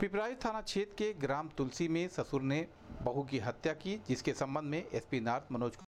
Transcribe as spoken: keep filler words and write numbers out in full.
पिपराइच थाना क्षेत्र के ग्राम तुलसी में ससुर ने बहू की हत्या की, जिसके संबंध में एसपी नॉर्थ मनोज